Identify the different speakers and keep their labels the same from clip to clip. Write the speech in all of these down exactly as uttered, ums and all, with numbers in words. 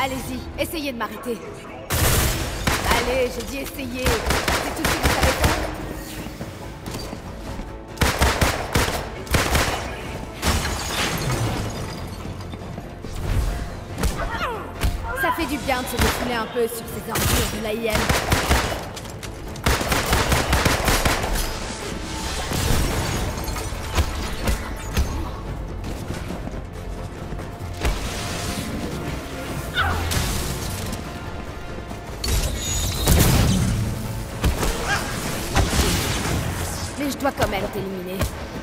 Speaker 1: Allez-y, essayez de m'arrêter. Allez, j'ai dit essayez. C'est tout ce que vous savez faire. Ça fait du bien de se défouler un peu sur ces ordures de l'A I M. Mais je dois quand même t'éliminer.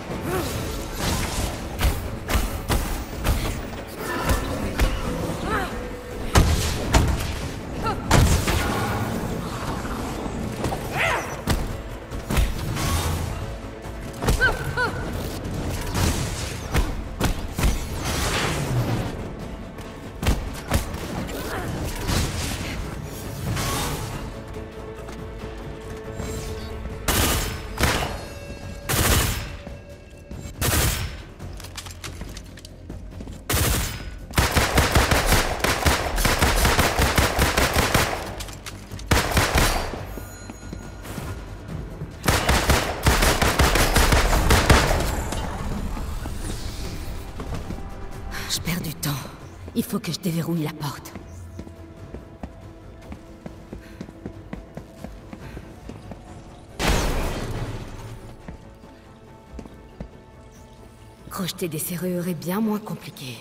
Speaker 1: Je perds du temps. Il faut que je déverrouille la porte. Crocheter des serrures est bien moins compliqué.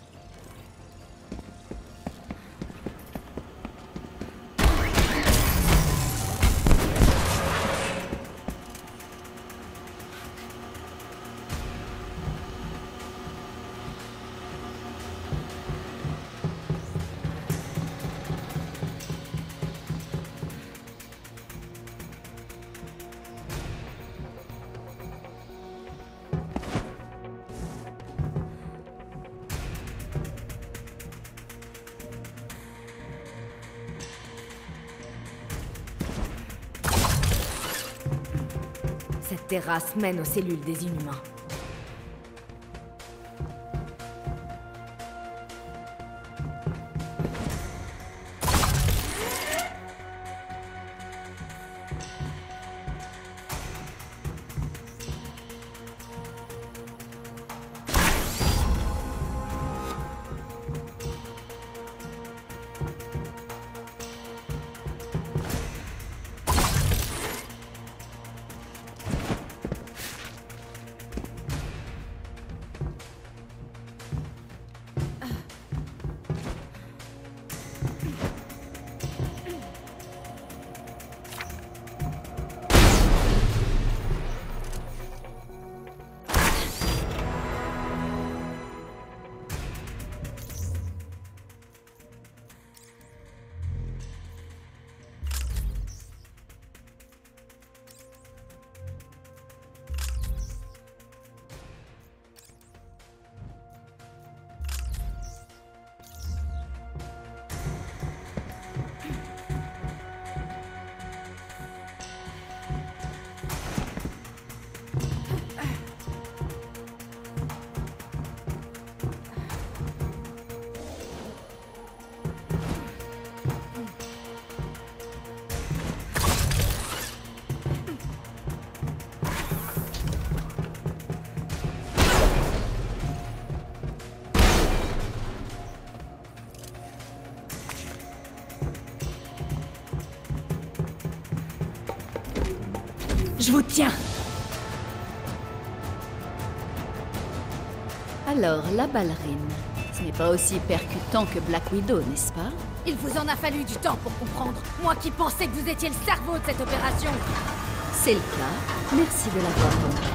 Speaker 1: Cette terrasse mène aux cellules des Inhumains. Je vous tiens.
Speaker 2: Alors, la ballerine, ce n'est pas aussi percutant que Black Widow, n'est-ce pas?
Speaker 1: Il vous en a fallu du temps pour comprendre. Moi qui pensais que vous étiez le cerveau de cette opération.
Speaker 2: C'est le cas. Merci de l'avoir compris.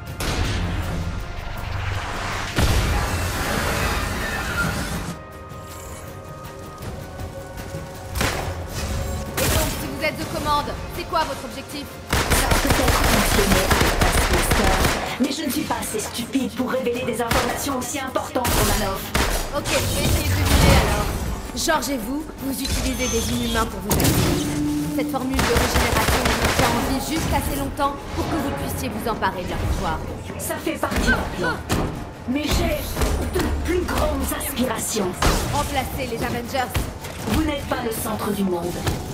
Speaker 1: Et donc, si vous êtes de commande, c'est quoi votre objectif?
Speaker 3: Ça a peut-être fonctionné avec Taskmaster, mais je ne suis pas assez stupide pour révéler des informations aussi importantes pour Manoff.
Speaker 1: Ok, je vais essayer de deviner alors. George et vous, vous utilisez des Inhumains pour vous aider. Cette formule de régénération vous maintient en vie juste assez longtemps pour que vous puissiez vous emparer de leur pouvoir.
Speaker 3: Ça fait partie d'un plan. Mais j'ai de plus grandes aspirations. inspiration.
Speaker 1: Remplacez les Avengers.
Speaker 3: Vous n'êtes pas le centre du monde.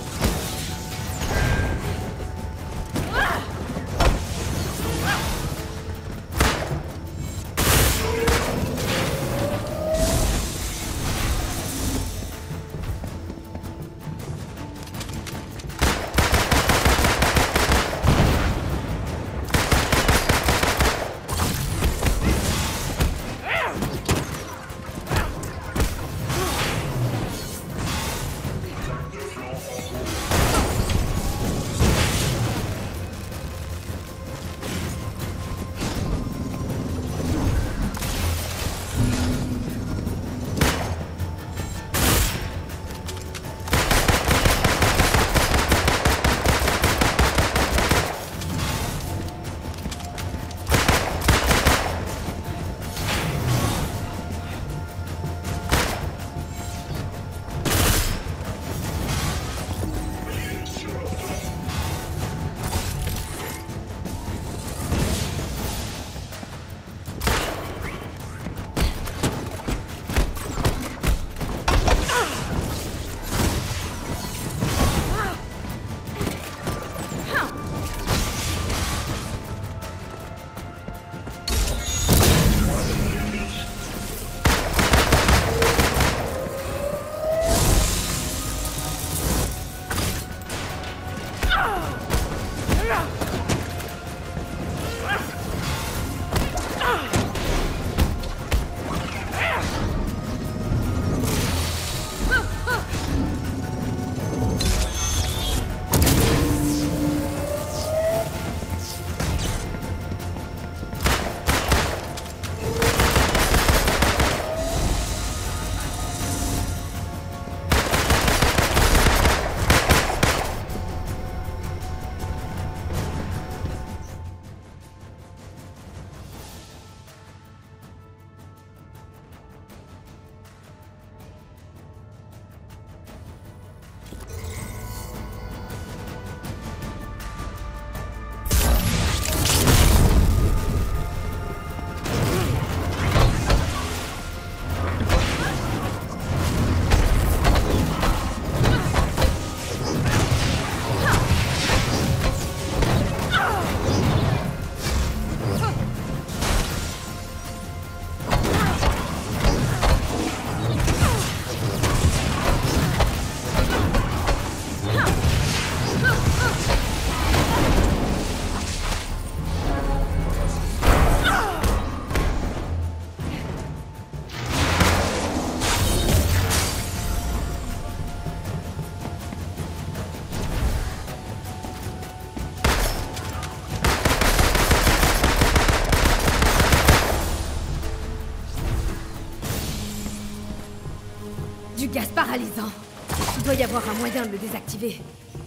Speaker 1: Du gaz paralysant. Il doit y avoir un moyen de le désactiver.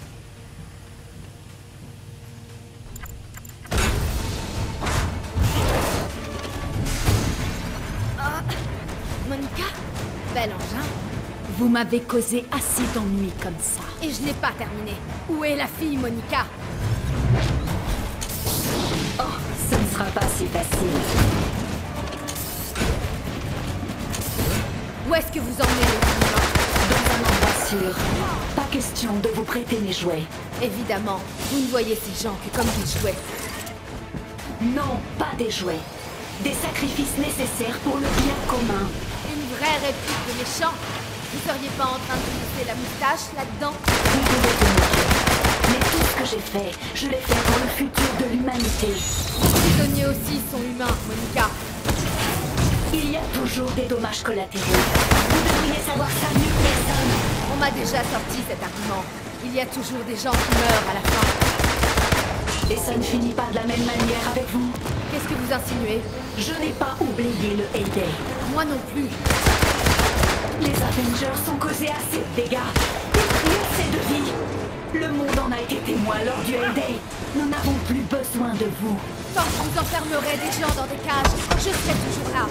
Speaker 1: Ah, Monica? Bel engin.
Speaker 2: Vous m'avez causé assez d'ennuis comme ça.
Speaker 1: Et je n'ai pas terminé. Où est la fille, Monica?
Speaker 3: Oh, ce ne sera pas si facile.
Speaker 1: Où est-ce que vous emmenez les animaux?
Speaker 3: Dans un endroit sûr. Pas question de vous prêter mes jouets.
Speaker 1: Évidemment, vous ne voyez ces gens que comme des jouets.
Speaker 3: Non, pas des jouets. Des sacrifices nécessaires pour le bien commun.
Speaker 1: Une vraie réplique de méchant. Vous seriez pas en train de lisser la moustache là-dedans?
Speaker 3: Vous pouvez te moquer. Mais tout ce que j'ai fait, je l'ai fait pour le futur de l'humanité.
Speaker 1: Les prisonniers aussi sont humains, Monica.
Speaker 3: Il y a toujours des dommages collatéraux. Vous devriez savoir ça mieux que personne.
Speaker 1: On m'a déjà sorti cet argument. Il y a toujours des gens qui meurent à la fin.
Speaker 3: Et ça ne finit pas de la même manière avec vous.
Speaker 1: Qu'est-ce que vous insinuez?
Speaker 3: Je n'ai pas oublié le Heyday.
Speaker 1: Moi non plus.
Speaker 3: Les Avengers ont causé assez de dégâts, détruit assez de vies. Le monde en a été témoin lors du Heyday. Nous n'avons plus besoin de vous.
Speaker 1: Tant que vous enfermerez des gens dans des cages, je serai toujours là.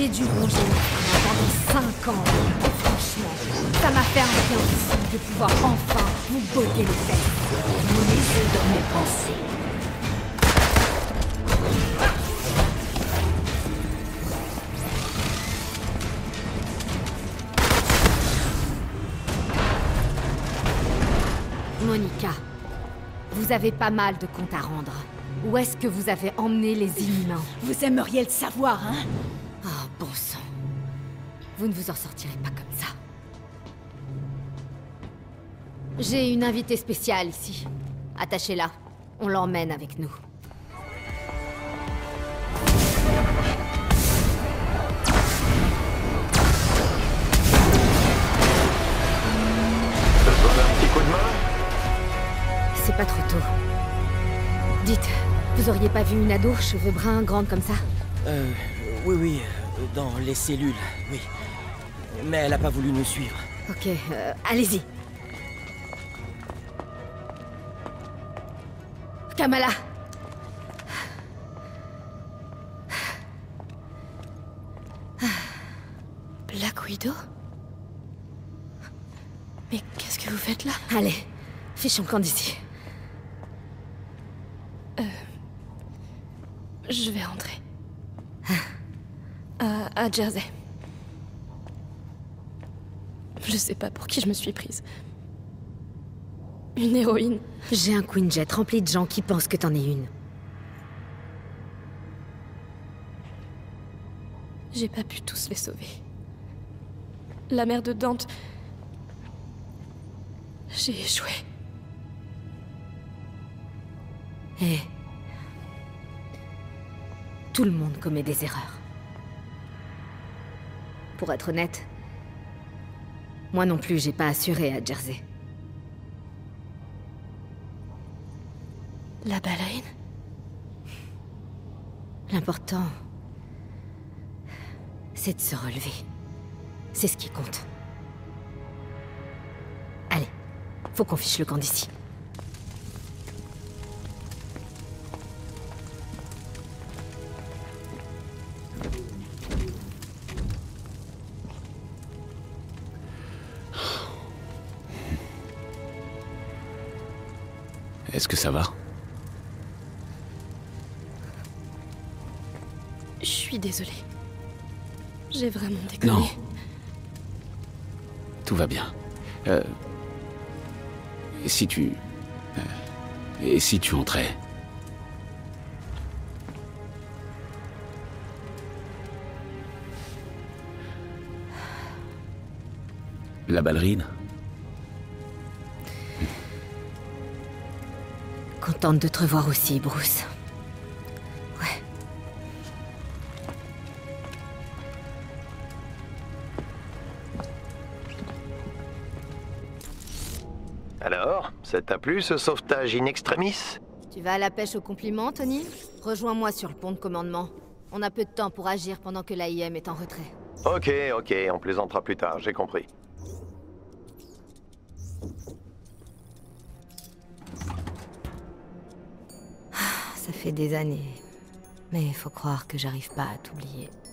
Speaker 1: J'ai dû ronger pendant cinq ans. Et franchement, ça m'a fait un bien fou de pouvoir enfin vous botter les fesses.
Speaker 3: Vous lisez dans mes pensées.
Speaker 1: Monica, vous avez pas mal de comptes à rendre. Où est-ce que vous avez emmené les Inhumains?
Speaker 2: Vous aimeriez le savoir, hein?
Speaker 1: Oh, bon sang. Vous ne vous en sortirez pas comme ça. J'ai une invitée spéciale ici. Attachez-la. On l'emmène avec nous.
Speaker 4: Un petit coup de main?
Speaker 1: C'est pas trop tôt. Dites, vous auriez pas vu une ado, cheveux bruns, grande comme ça?
Speaker 5: Euh, oui, oui, euh, dans les cellules, oui. Mais elle a pas voulu nous suivre.
Speaker 1: Ok, euh, allez-y. Kamala!
Speaker 6: Black Widow? Mais qu'est-ce que vous faites là?
Speaker 1: Allez, fichons le camp d'ici.
Speaker 6: Je vais rentrer. À, à Jersey. Je sais pas pour qui je me suis prise. Une héroïne.
Speaker 1: J'ai un Quinjet rempli de gens qui pensent que t'en es une.
Speaker 6: J'ai pas pu tous les sauver. La mère de Dante... J'ai échoué.
Speaker 1: Et... tout le monde commet des erreurs. Pour être honnête, moi non plus j'ai pas assuré à Jersey.
Speaker 6: La baleine?
Speaker 1: L'important, c'est de se relever. C'est ce qui compte. Allez, faut qu'on fiche le camp d'ici.
Speaker 7: Est-ce que ça va?
Speaker 6: Je suis désolée. J'ai vraiment déconné.
Speaker 7: Non. Tout va bien. Euh... Et si tu... euh, Et si tu entrais? La ballerine?
Speaker 1: Contente de te revoir aussi, Bruce. Ouais.
Speaker 4: Alors, ça t'a plu ce sauvetage in extremis?
Speaker 1: Tu vas à la pêche aux compliments, Tony? Rejoins-moi sur le pont de commandement. On a peu de temps pour agir pendant que l'A I M est en retrait.
Speaker 4: Ok, ok, on plaisantera plus tard, j'ai compris.
Speaker 1: Ça fait des années. Mais faut croire que j'arrive pas à t'oublier.